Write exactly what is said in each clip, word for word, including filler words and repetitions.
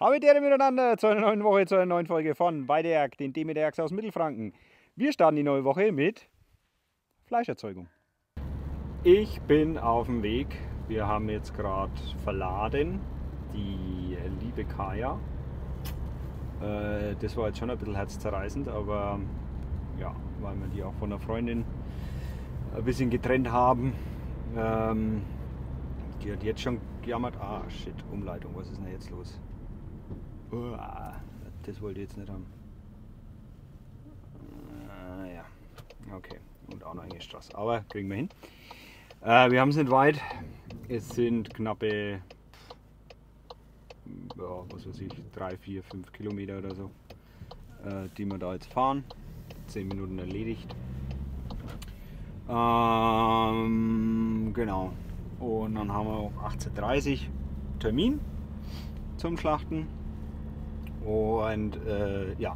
Damit Ehre miteinander zu einer neuen Woche, zu einer neuen Folge von Weideberg, den Demeterx aus Mittelfranken. Wir starten die neue Woche mit Fleischerzeugung. Ich bin auf dem Weg. Wir haben jetzt gerade verladen die liebe Kaya. Äh, das war jetzt schon ein bisschen herzzerreißend, aber ja, weil wir die auch von einer Freundin ein bisschen getrennt haben. Ähm, die hat jetzt schon gejammert. Ah, shit, Umleitung, was ist denn jetzt los? Uah, das wollte ich jetzt nicht haben. Ah, ja, okay, und auch noch eine Straße, aber kriegen wir hin. Äh, wir haben es nicht weit. Es sind knappe, ja, was weiß ich, drei, vier, fünf Kilometer oder so, äh, die wir da jetzt fahren. zehn Minuten erledigt. Ähm, genau. Und dann haben wir um achtzehn Uhr dreißig Termin zum Schlachten. Und äh, ja,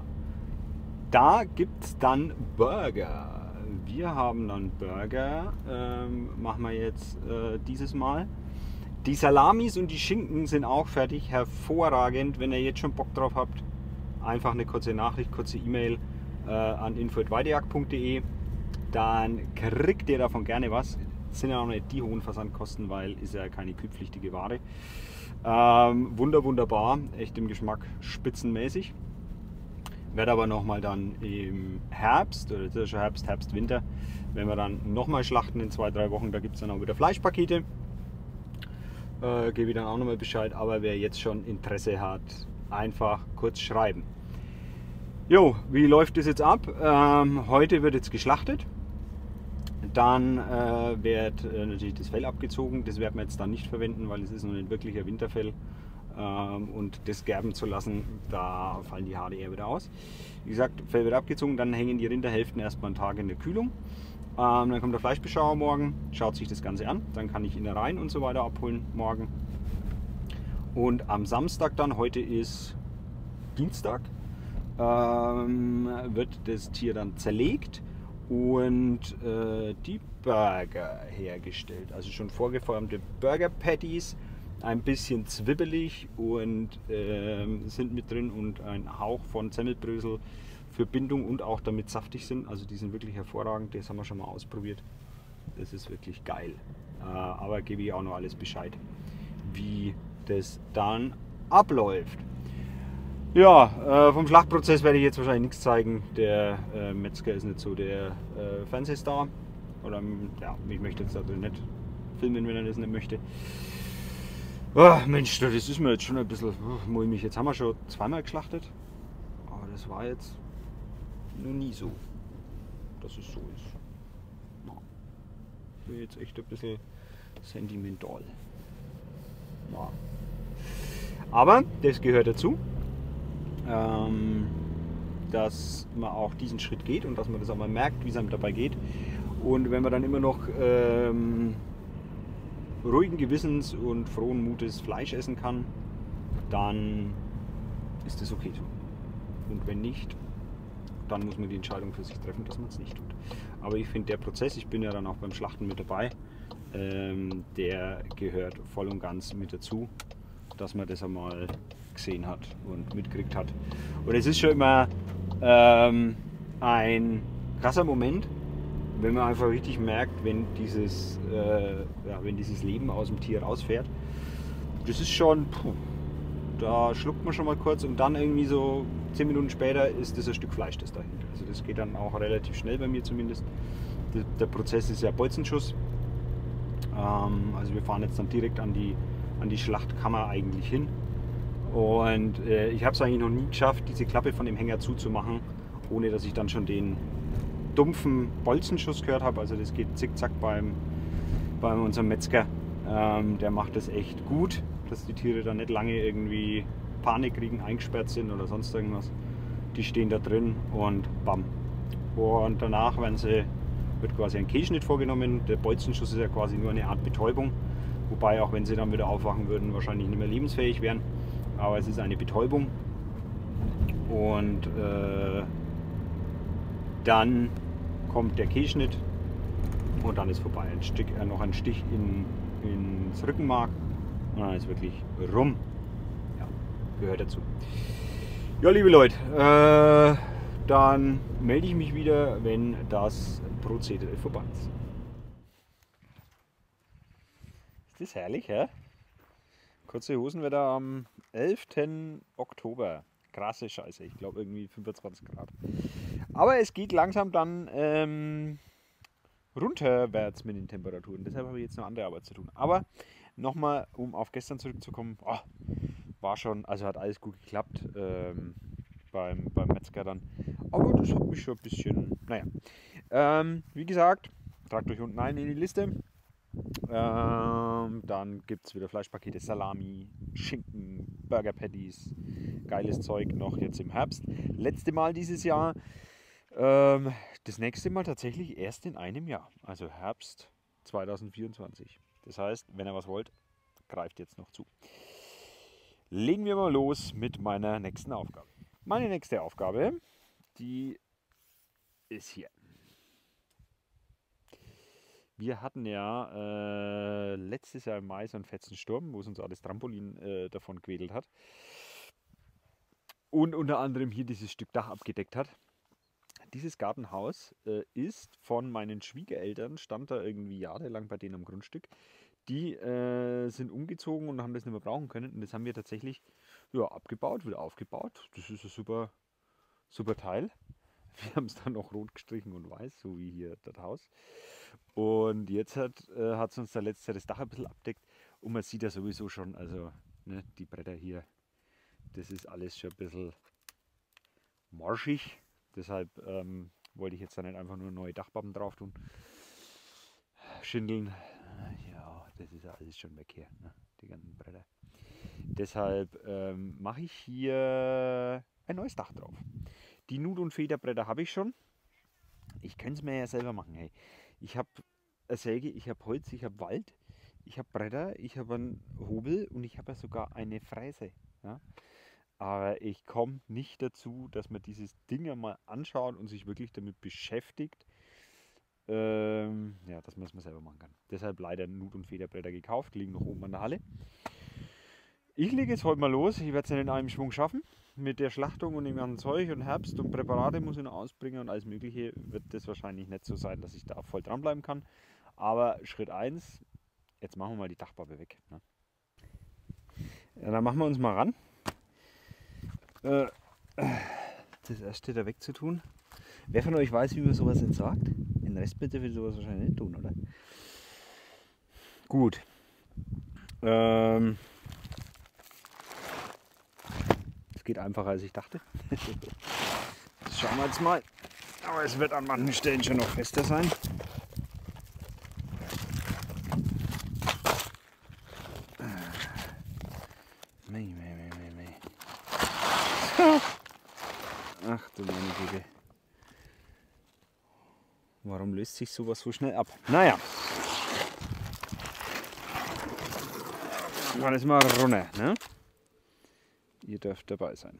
da gibt es dann Burger. Wir haben dann Burger, ähm, machen wir jetzt äh, dieses Mal. Die Salamis und die Schinken sind auch fertig, hervorragend. Wenn ihr jetzt schon Bock drauf habt, einfach eine kurze Nachricht, kurze E-Mail äh, an info at weideberg punkt de. Dann kriegt ihr davon gerne was. Das sind ja auch nicht die hohen Versandkosten, weil ist ja keine kühlpflichtige Ware. Ähm, wunder, wunderbar, echt im Geschmack spitzenmäßig. Werde aber nochmal dann im Herbst, oder das ist schon Herbst, Herbst, Winter, wenn wir dann nochmal schlachten in zwei, drei Wochen, da gibt es dann auch wieder Fleischpakete. Äh, gebe ich dann auch nochmal Bescheid, aber wer jetzt schon Interesse hat, einfach kurz schreiben. Jo, wie läuft das jetzt ab? Ähm, heute wird jetzt geschlachtet. Dann äh, wird äh, natürlich das Fell abgezogen. Das werden wir jetzt dann nicht verwenden, weil es ist noch nicht wirklich ein Winterfell. Ähm, und das gerben zu lassen, da fallen die Haare eher wieder aus. Wie gesagt, Fell wird abgezogen, dann hängen die Rinderhälften erstmal einen Tag in der Kühlung. Ähm, dann kommt der Fleischbeschauer morgen, schaut sich das Ganze an. Dann kann ich Innereien und so weiter abholen morgen. Und am Samstag dann, heute ist Dienstag, ähm, wird das Tier dann zerlegt und äh, die Burger hergestellt. Also schon vorgeformte Burger Patties, ein bisschen zwibbelig und äh, sind mit drin und ein Hauch von Semmelbrösel für Bindung und auch damit saftig sind. Also die sind wirklich hervorragend, das haben wir schon mal ausprobiert. Das ist wirklich geil. Äh, aber gebe ich auch noch alles Bescheid, wie das dann abläuft. Ja, äh, vom Schlachtprozess werde ich jetzt wahrscheinlich nichts zeigen. Der äh, Metzger ist nicht so der äh, Fernsehstar. Oder ja, ich möchte jetzt also nicht filmen, wenn er das nicht möchte. Oh, Mensch, das ist mir jetzt schon ein bisschen oh, mulmig. Jetzt haben wir schon zweimal geschlachtet. Aber das war jetzt noch nie so, dass es so ist. Ja. Ich bin jetzt echt ein bisschen sentimental. Ja. Aber das gehört dazu. Ähm, dass man auch diesen Schritt geht und dass man das auch mal merkt, wie es einem dabei geht. Und wenn man dann immer noch ähm, ruhigen Gewissens und frohen Mutes Fleisch essen kann, dann ist das okay so. Und wenn nicht, dann muss man die Entscheidung für sich treffen, dass man es nicht tut. Aber ich finde, der Prozess, ich bin ja dann auch beim Schlachten mit dabei, ähm, der gehört voll und ganz mit dazu, dass man das einmal gesehen hat und mitgekriegt hat. Und es ist schon immer ähm, ein krasser Moment, wenn man einfach richtig merkt, wenn dieses, äh, ja, wenn dieses Leben aus dem Tier rausfährt. Das ist schon, puh, da schluckt man schon mal kurz und dann irgendwie so zehn Minuten später ist das ein Stück Fleisch, das dahinter. Also das geht dann auch relativ schnell bei mir zumindest. Der, der Prozess ist ja Bolzenschuss. Ähm, also wir fahren jetzt dann direkt an die, an die Schlachtkammer eigentlich hin. Und äh, ich habe es eigentlich noch nie geschafft, diese Klappe von dem Hänger zuzumachen, ohne dass ich dann schon den dumpfen Bolzenschuss gehört habe. Also das geht zickzack beim, bei unserem Metzger. Ähm, der macht das echt gut, dass die Tiere da nicht lange irgendwie Panik kriegen, eingesperrt sind oder sonst irgendwas. Die stehen da drin und bam. Und danach werden sie, wird quasi ein Kehschnitt vorgenommen. Der Bolzenschuss ist ja quasi nur eine Art Betäubung. Wobei, auch wenn sie dann wieder aufwachen würden, wahrscheinlich nicht mehr lebensfähig wären. Aber es ist eine Betäubung. Und äh, dann kommt der Kehschnitt und dann ist vorbei. Ein Stück, äh, noch ein Stich in, ins Rückenmark und dann ist wirklich rum. Ja, gehört dazu. Ja, liebe Leute, äh, dann melde ich mich wieder, wenn das Prozedere vorbei ist. Ist das herrlich, hä? Kurze Hosenwetter am elften Oktober. Krasse Scheiße, ich glaube irgendwie fünfundzwanzig Grad. Aber es geht langsam dann ähm, runterwärts mit den Temperaturen. Deshalb habe ich jetzt noch andere Arbeit zu tun. Aber nochmal, um auf gestern zurückzukommen, oh, war schon, also hat alles gut geklappt ähm, beim, beim Metzger dann. Aber das hat mich schon ein bisschen, naja. Ähm, wie gesagt, tragt euch unten ein in die Liste. Ähm, dann gibt es wieder Fleischpakete, Salami, Schinken, Burger Patties, geiles Zeug noch jetzt im Herbst. Letzte Mal dieses Jahr, ähm, das nächste Mal tatsächlich erst in einem Jahr, also Herbst zweitausendvierundzwanzig. Das heißt, wenn ihr was wollt, greift jetzt noch zu. Legen wir mal los mit meiner nächsten Aufgabe. Meine nächste Aufgabe, die ist hier. Wir hatten ja äh, letztes Jahr im Mai so einen fetzen Sturm, wo es uns alles Trampolin äh, davon gewedelt hat. Und unter anderem hier dieses Stück Dach abgedeckt hat. Dieses Gartenhaus äh, ist von meinen Schwiegereltern, stand da irgendwie jahrelang bei denen am Grundstück. Die äh, sind umgezogen und haben das nicht mehr brauchen können. Und das haben wir tatsächlich ja, abgebaut, wieder aufgebaut. Das ist ein super, super Teil. Wir haben es dann noch rot gestrichen und weiß, so wie hier das Haus. Und jetzt hat äh, es uns der letzte das Dach ein bisschen abdeckt. Und man sieht ja sowieso schon, also ne, die Bretter hier, das ist alles schon ein bisschen marschig. Deshalb ähm, wollte ich jetzt da nicht einfach nur neue Dachpappen drauf tun. Schindeln. Ja, das ist ja alles schon weg hier, ne? Die ganzen Bretter. Deshalb ähm, mache ich hier ein neues Dach drauf. Die Nut- und Federbretter habe ich schon. Ich könnte es mir ja selber machen. Hey. Ich habe eine Säge, ich habe Holz, ich habe Wald, ich habe Bretter, ich habe einen Hobel und ich habe ja sogar eine Fräse. Ja? Aber ich komme nicht dazu, dass man dieses Ding einmal anschaut und sich wirklich damit beschäftigt, ähm, ja, dass man es mal selber machen kann. Deshalb leider Nut- und Federbretter gekauft, liegen noch oben an der Halle. Ich lege jetzt heute mal los, ich werde es nicht in einem Schwung schaffen. Mit der Schlachtung und dem ganzen Zeug und Herbst und Präparate muss ich noch ausbringen und alles Mögliche wird das wahrscheinlich nicht so sein, dass ich da voll dranbleiben kann. Aber Schritt eins, jetzt machen wir mal die Dachpappe weg. Ne? Ja, dann machen wir uns mal ran. Äh, das erste da wegzutun. Wer von euch weiß, wie man sowas entsorgt? Den Rest bitte will sowas wahrscheinlich nicht tun, oder? Gut. Ähm, es geht einfacher als ich dachte. Das schauen wir jetzt mal. Aber es wird an manchen Stellen schon noch fester sein. Mei, mei, mei, mei, mei. Ach du meine Güte. Warum löst sich sowas so schnell ab? Naja. Dann ist mal runter, ne? Ihr dürft dabei sein.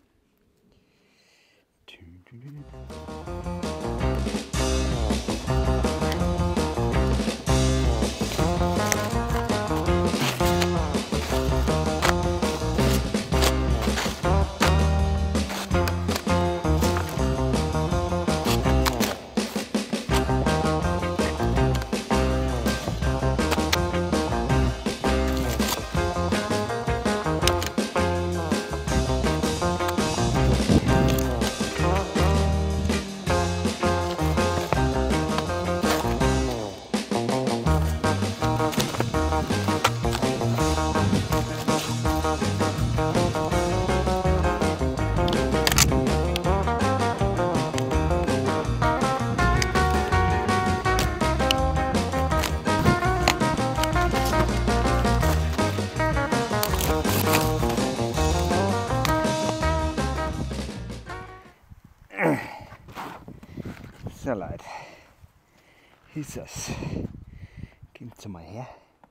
So leid. Ist das. Kommt mal her.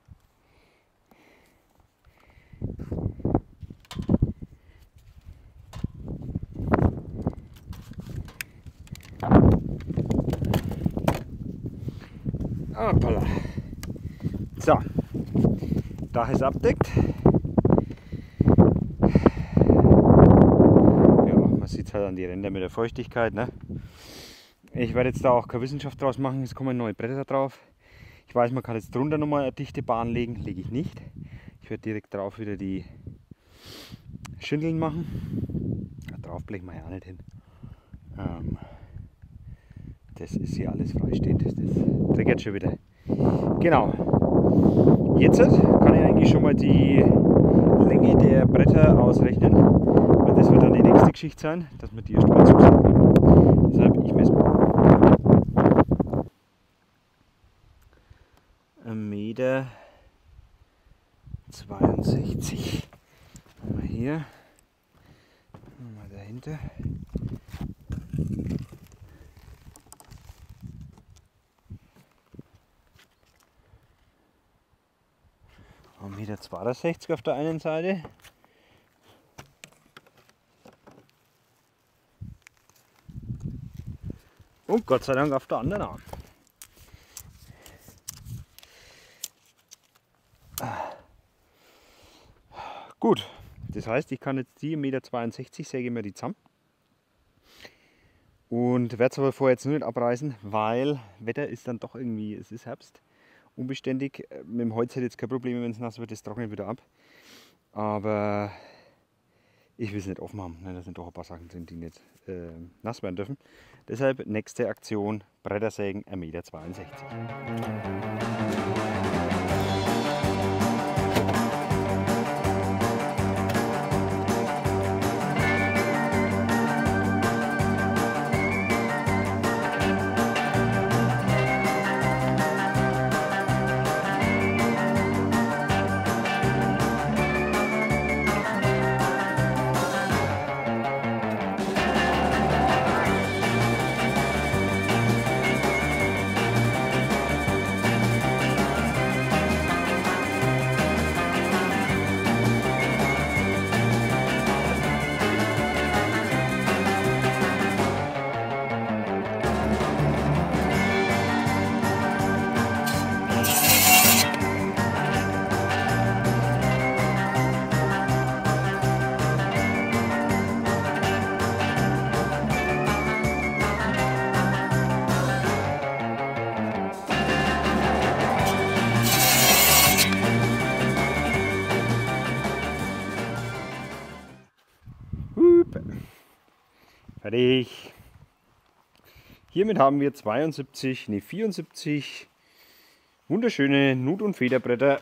Hoppala. So. Dach ist abdeckt. dann die Ränder mit der Feuchtigkeit. Ne? Ich werde jetzt da auch keine Wissenschaft draus machen, es kommen neue Bretter drauf. Ich weiß, man kann jetzt drunter nochmal eine dichte Bahn legen, lege ich nicht. Ich werde direkt drauf wieder die Schindeln machen. Ja, drauf blechen wir ja auch nicht hin. Ähm, das ist hier alles freistehend, das triggert schon wieder. Genau. Jetzt kann ich eigentlich schon mal die Länge der Bretter ausrechnen. Und das wird dann die nächste Geschichte sein, dass wir die erst mal zusammen. Deshalb, ich messe mal. ein Meter zweiundsechzig. Haben wir hier. Mal dahinter. ein Meter zweiundsechzig auf der einen Seite. Und Gott sei Dank auf der anderen auch. Gut, das heißt, ich kann jetzt die ein Meter zweiundsechzig säge mir die zusammen. Und werde es aber vorher jetzt nur nicht abreißen, weil Wetter ist dann doch irgendwie, es ist Herbst, unbeständig. Mit dem Holz hätte jetzt kein Problem, wenn es nass wird, das trocknet wieder ab. Aber ich will es nicht offen haben, ne? Da sind doch ein paar Sachen drin, die nicht äh, nass werden dürfen. Deshalb nächste Aktion, Brettersägen ein Meter zweiundsechzig. Fertig. Hiermit haben wir zweiundsiebzig, nee vierundsiebzig wunderschöne Nut- und Federbretter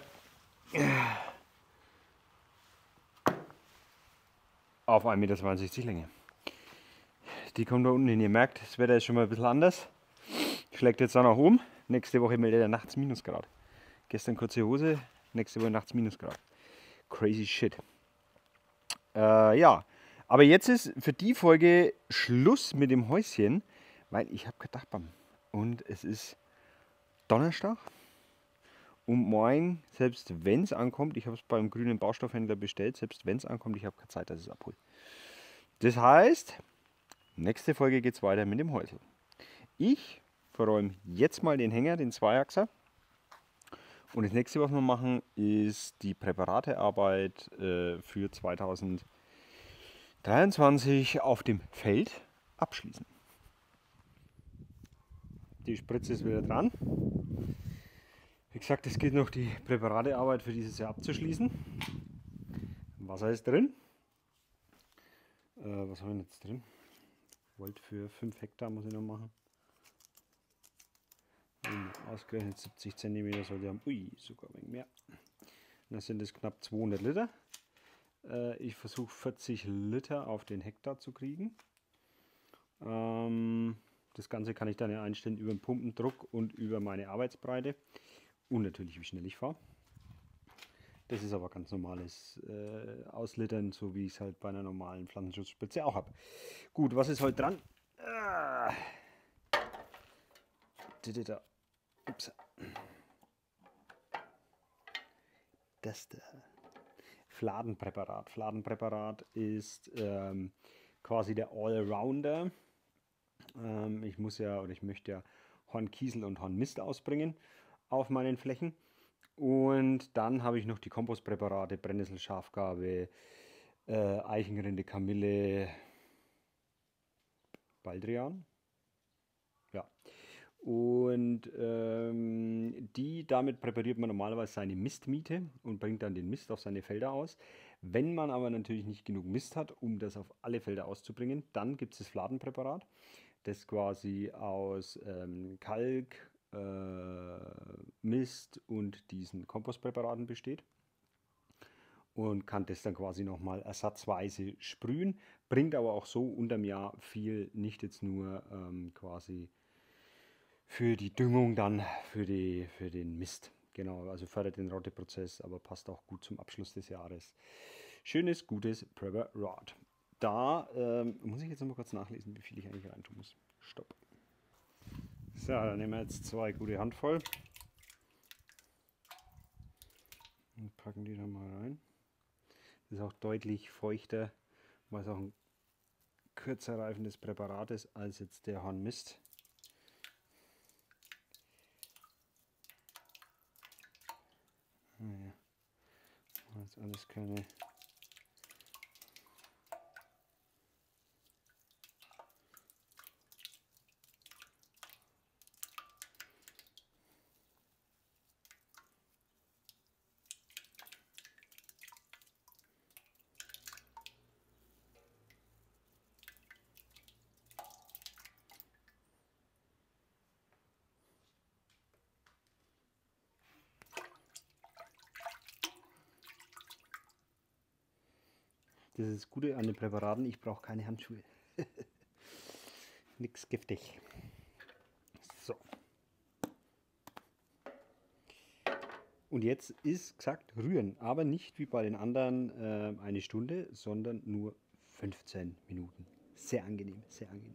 auf ein Meter zweiundsechzig Länge. Die kommen da unten hin. Ihr merkt, das Wetter ist schon mal ein bisschen anders. Schlägt jetzt dann auch um. Nächste Woche meldet er nachts Minusgrad. Gestern kurze Hose, nächste Woche nachts Minusgrad. Crazy shit. Äh, ja. Aber jetzt ist für die Folge Schluss mit dem Häuschen, weil ich habe kein Dachbaum. Und es ist Donnerstag. Und morgen, selbst wenn es ankommt, ich habe es beim grünen Baustoffhändler bestellt, selbst wenn es ankommt, ich habe keine Zeit, dass ich es abhole. Das heißt, nächste Folge geht es weiter mit dem Häusl. Ich verräume jetzt mal den Hänger, den Zweiachser. Und das nächste, was wir machen, ist die Präparatearbeit äh, für zweitausenddreiundzwanzig auf dem Feld abschließen. Die Spritze ist wieder dran. Wie gesagt, es geht noch die Präparatearbeit für dieses Jahr abzuschließen. Wasser ist drin. Äh, was haben wir jetzt drin? Volt für fünf Hektar muss ich noch machen. Und ausgerechnet siebzig Zentimeter sollte haben. Ui, sogar ein wenig mehr. Das sind es knapp zweihundert Liter. Äh, ich versuche vierzig Liter auf den Hektar zu kriegen. Ähm, das Ganze kann ich dann ja einstellen über den Pumpendruck und über meine Arbeitsbreite. Und natürlich, wie schnell ich fahre. Das ist aber ganz normales äh, Auslittern, so wie ich es halt bei einer normalen Pflanzenschutzspritze auch habe. Gut, was ist heute dran? Ah. Ups. Das da. Fladenpräparat. Fladenpräparat ist ähm, quasi der Allrounder. Ähm, ich muss ja oder ich möchte ja Hornkiesel und Hornmist ausbringen auf meinen Flächen. Und dann habe ich noch die Kompostpräparate, Brennnessel, Schafgarbe, äh, Eichenrinde, Kamille, Baldrian. Ja. Und ähm, die, damit präpariert man normalerweise seine Mistmiete und bringt dann den Mist auf seine Felder aus. Wenn man aber natürlich nicht genug Mist hat, um das auf alle Felder auszubringen, dann gibt es das Fladenpräparat, das quasi aus ähm, Kalk, äh, Mist und diesen Kompostpräparaten besteht. Und kann das dann quasi nochmal ersatzweise sprühen, bringt aber auch so unterm Jahr viel, nicht jetzt nur ähm, quasi für die Düngung dann, für, die, für den Mist. Genau, also fördert den Rotteprozess, aber passt auch gut zum Abschluss des Jahres. Schönes, gutes Preparat. Da ähm, muss ich jetzt noch mal kurz nachlesen, wie viel ich eigentlich reintun muss. Stopp. So, dann nehmen wir jetzt zwei gute Handvoll und packen die da mal rein. Das ist auch deutlich feuchter, weil es auch ein kürzer reifendes Präparat ist als jetzt der Hornmist. Naja, jetzt alles keine Das ist das Gute an den Präparaten, ich brauche keine Handschuhe. Nix giftig. So. Und jetzt ist gesagt rühren, aber nicht wie bei den anderen äh, eine Stunde, sondern nur fünfzehn Minuten. Sehr angenehm, sehr angenehm.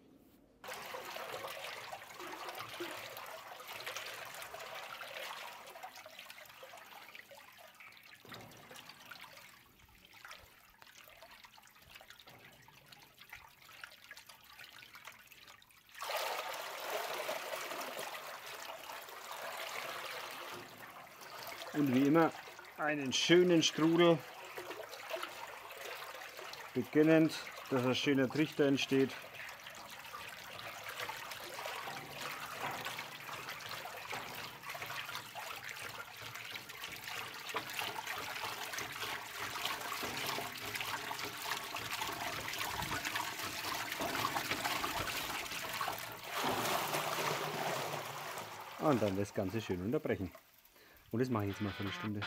Und wie immer einen schönen Strudel, beginnend, dass ein schöner Trichter entsteht. Und dann das Ganze schön unterbrechen. Und das mache ich jetzt mal für eine Stunde.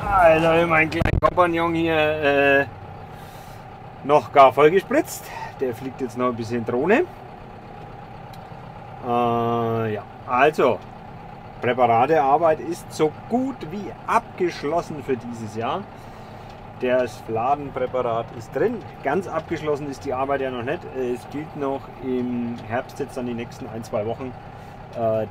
Also mein kleiner Kompagnon hier äh, noch gar voll gespritzt. Der fliegt jetzt noch ein bisschen Drohne. Äh, ja, also Präparatearbeit ist so gut wie abgeschlossen für dieses Jahr. Das Fladenpräparat ist drin. Ganz abgeschlossen ist die Arbeit ja noch nicht. Es gilt noch im Herbst jetzt dann die nächsten ein, zwei Wochen äh,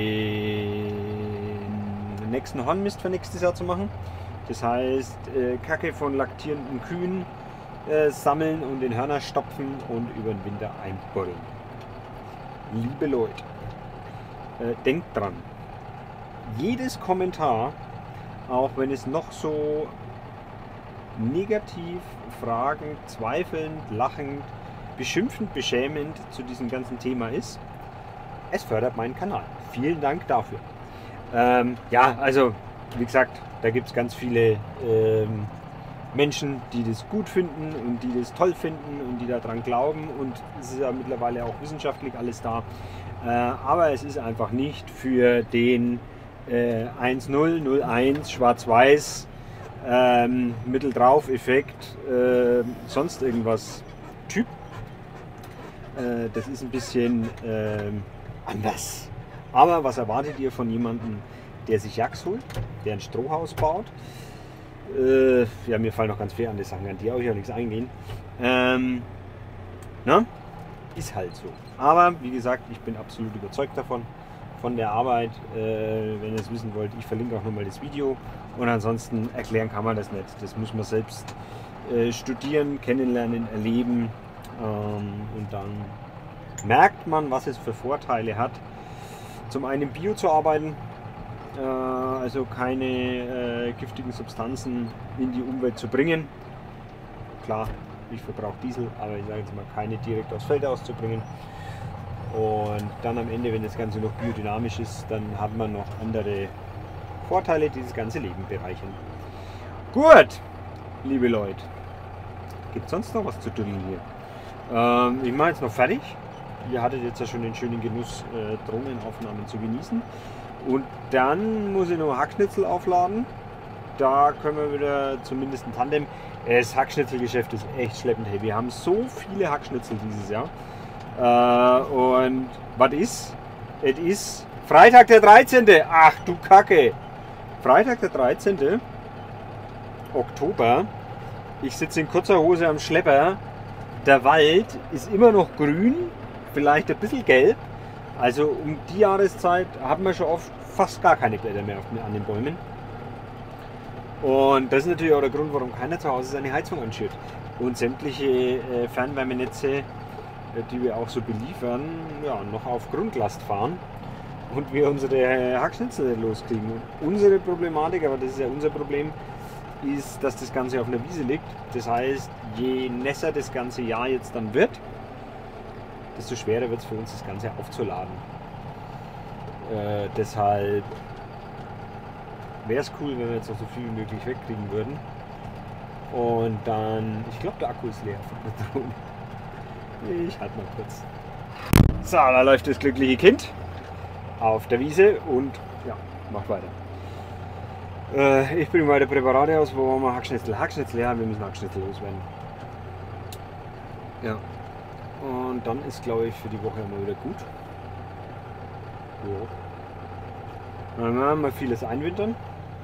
den nächsten Hornmist für nächstes Jahr zu machen. Das heißt, äh, Kacke von laktierenden Kühen äh, sammeln und in Hörner stopfen und über den Winter einbuddeln. Liebe Leute, äh, denkt dran, jedes Kommentar, auch wenn es noch so negativ, fragend, zweifelnd, lachend, beschimpfend, beschämend zu diesem ganzen Thema ist, es fördert meinen Kanal. Vielen Dank dafür. Ähm, ja, also wie gesagt, da gibt es ganz viele ähm, Menschen, die das gut finden und die das toll finden und die daran glauben, und es ist ja mittlerweile auch wissenschaftlich alles da. Äh, aber es ist einfach nicht für den äh, eins null null eins Schwarz-Weiß Ähm, Mittel drauf Effekt, äh, sonst irgendwas Typ. Äh, das ist ein bisschen äh, anders. Aber was erwartet ihr von jemandem, der sich Jacks holt, der ein Strohhaus baut? Äh, ja, mir fallen noch ganz viele andere Sachen an, die auch ja nichts eingehen. Ähm, na? Ist halt so. Aber wie gesagt, ich bin absolut überzeugt davon, von der Arbeit. Äh, wenn ihr es wissen wollt, ich verlinke auch nochmal das Video. Und ansonsten erklären kann man das nicht. Das muss man selbst äh, studieren, kennenlernen, erleben. Ähm, und dann merkt man, was es für Vorteile hat. Zum einen Bio zu arbeiten, äh, also keine äh, giftigen Substanzen in die Umwelt zu bringen. Klar, ich verbrauche Diesel, aber ich sage jetzt mal, keine direkt aufs Feld auszubringen. Und dann am Ende, wenn das Ganze noch biodynamisch ist, dann hat man noch andere Vorteile, die das ganze Leben bereichern. Gut, liebe Leute, gibt es sonst noch was zu tun hier? Ähm, ich mache jetzt noch fertig. Ihr hattet jetzt ja schon den schönen Genuss, äh, Drohnenaufnahmen zu genießen. Und dann muss ich noch Hackschnitzel aufladen. Da können wir wieder zumindest ein Tandem. Das Hackschnitzelgeschäft ist echt schleppend. Hey, wir haben so viele Hackschnitzel dieses Jahr. Äh, und was ist? Es ist Freitag der dreizehnte Ach du Kacke! Freitag der dreizehnte Oktober. Ich sitze in kurzer Hose am Schlepper. Der Wald ist immer noch grün, vielleicht ein bisschen gelb. Also um die Jahreszeit haben wir schon oft fast gar keine Blätter mehr auf den, an den Bäumen. Und das ist natürlich auch der Grund, warum keiner zu Hause seine Heizung anschürt. Und sämtliche äh, Fernwärmenetze, die wir auch so beliefern, ja, noch auf Grundlast fahren und wir unsere Hackschnitzel loskriegen. Und unsere Problematik, aber das ist ja unser Problem, ist, dass das Ganze auf einer Wiese liegt. Das heißt, je nässer das ganze Jahr jetzt dann wird, desto schwerer wird es für uns, das Ganze aufzuladen. Äh, deshalb wäre es cool, wenn wir jetzt noch so viel wie möglich wegkriegen würden. Und dann, ich glaube, der Akku ist leer von der Drohne. Ich halte mal kurz. So, da läuft das glückliche Kind auf der Wiese und ja, macht weiter. Äh, ich bringe weiter Präparate aus, wo wir Hackschnitzel, Hackschnitzel, ja, wir müssen Hackschnitzel loswerden. Ja, und dann ist, glaube ich, für die Woche mal wieder gut. Ja. Dann werden wir vieles einwintern.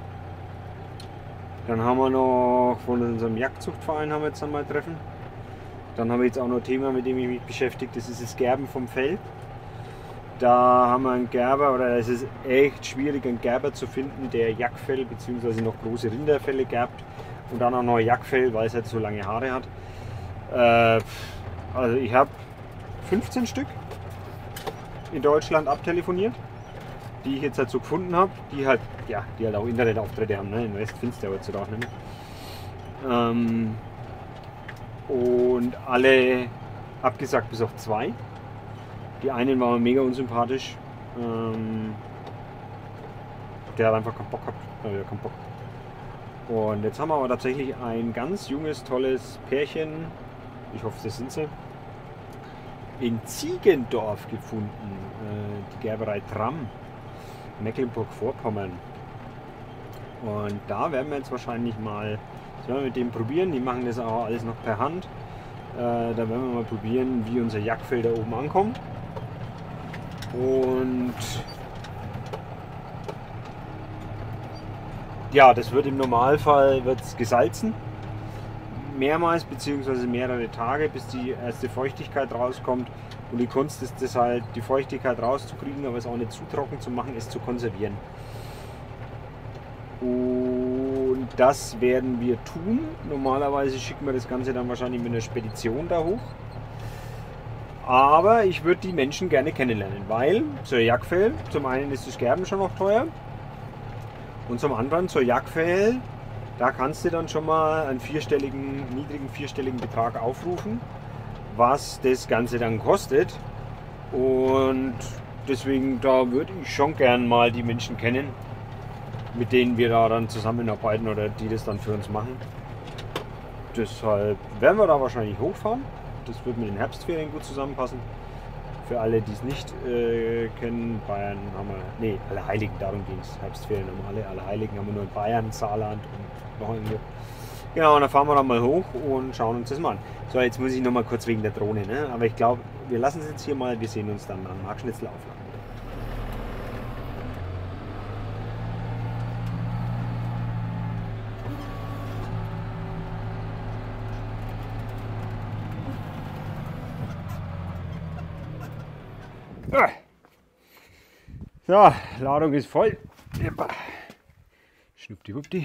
Dann haben wir noch von unserem Jagdzuchtverein haben wir jetzt einmal Treffen. Dann habe ich jetzt auch noch ein Thema, mit dem ich mich beschäftige, das ist das Gerben vom Fell. Da haben wir einen Gerber, oder es ist echt schwierig, einen Gerber zu finden, der Jagdfell bzw. noch große Rinderfelle gerbt und dann auch noch Jagdfell, weil es halt so lange Haare hat. Äh, also ich habe fünfzehn Stück in Deutschland abtelefoniert, die ich jetzt halt so gefunden habe, die halt, ja, die halt auch Internetauftritte haben, ne? Den Rest findest du ja heutzutage nicht mehr. Ähm, Und alle abgesagt bis auf zwei. Die einen waren mega unsympathisch. Ähm, der hat einfach keinen Bock gehabt. Ja, keinen Bock. Und jetzt haben wir aber tatsächlich ein ganz junges, tolles Pärchen. Ich hoffe, das sind sie. In Ziegendorf gefunden. Äh, die Gerberei Tramm. Mecklenburg-Vorpommern. Und da werden wir jetzt wahrscheinlich mal, das werden wir mit dem probieren, die machen das auch alles noch per Hand. Äh, da werden wir mal probieren, wie unser Jagdfell da oben ankommt. Und ja, das wird im Normalfall wird's gesalzen. Mehrmals bzw. mehrere Tage, bis die erste Feuchtigkeit rauskommt. Und die Kunst ist es halt, die Feuchtigkeit rauszukriegen, aber es auch nicht zu trocken zu machen, es zu konservieren. Und das werden wir tun. Normalerweise schicken wir das Ganze dann wahrscheinlich mit einer Spedition da hoch. Aber ich würde die Menschen gerne kennenlernen, weil zur Jagdfell, zum einen ist das Gerben schon noch teuer. Und zum anderen zur Jagdfell, da kannst du dann schon mal einen vierstelligen, niedrigen vierstelligen Betrag aufrufen, was das Ganze dann kostet. Und deswegen, da würde ich schon gern mal die Menschen kennen, mit denen wir da dann zusammenarbeiten oder die das dann für uns machen. Deshalb werden wir da wahrscheinlich hochfahren. Das wird mit den Herbstferien gut zusammenpassen. Für alle, die es nicht äh, kennen, Bayern haben wir, nee, Allerheiligen, darum ging es. Herbstferien haben wir alle, Allerheiligen haben wir nur in Bayern, Saarland und noch irgendwo. Genau, und dann fahren wir dann mal hoch und schauen uns das mal an. So, jetzt muss ich noch mal kurz wegen der Drohne, ne? Aber ich glaube, wir lassen es jetzt hier mal, wir sehen uns dann am Markschnitzel aufladen. So, Ladung ist voll. Schnuppdiwuppdi.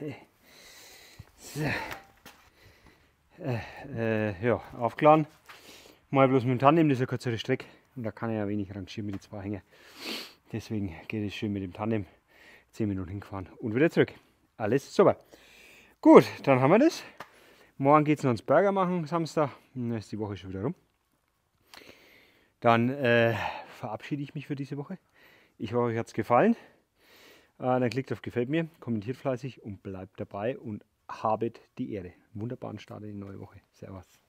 So. Äh, äh, ja, aufgeladen. Mal bloß mit dem Tandem, das ist eine kürzere Strecke. Und da kann ich ja wenig rangieren mit den zwei Hänger. Deswegen geht es schön mit dem Tandem. zehn Minuten hingefahren und wieder zurück. Alles super. Gut, dann haben wir das. Morgen geht es noch ins Burger machen, Samstag. Dann ist die Woche schon wieder rum. Dann äh, verabschiede ich mich für diese Woche. Ich hoffe, euch hat es gefallen. Äh, dann klickt auf Gefällt mir, kommentiert fleißig und bleibt dabei und habet die Ehre. Wunderbaren Start in die neue Woche. Servus.